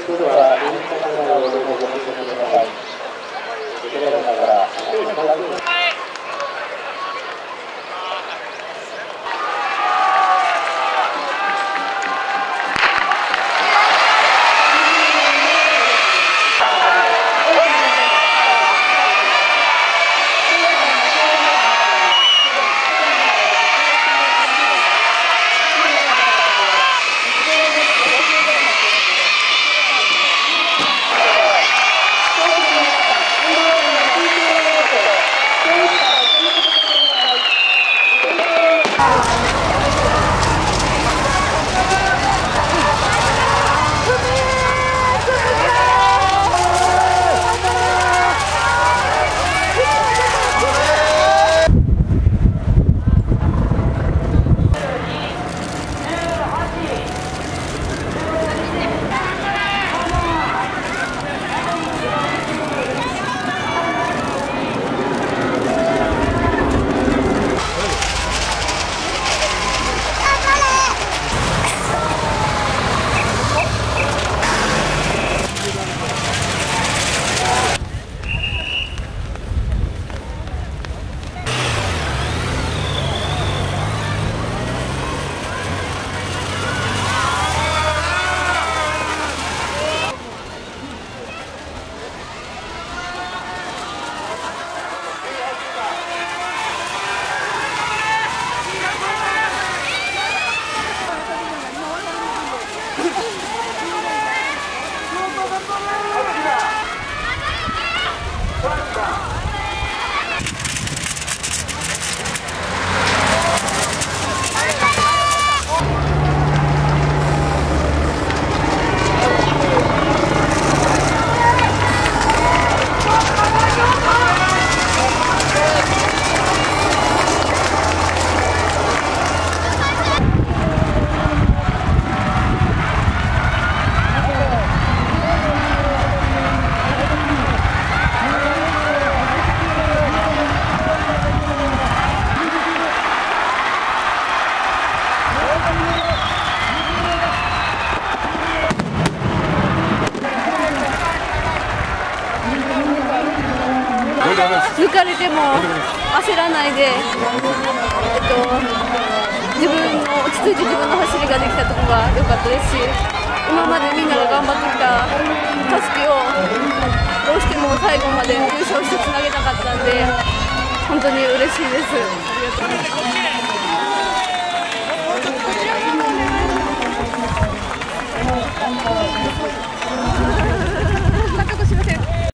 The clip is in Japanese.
抜かれても焦らないで、自分の落ち着いて自分の走りができたところが良かったですし、今までみんなが頑張ってきたたすきをどうしても最後まで優勝してつなげたかったんで、本当に嬉しいです。ありがとうございます。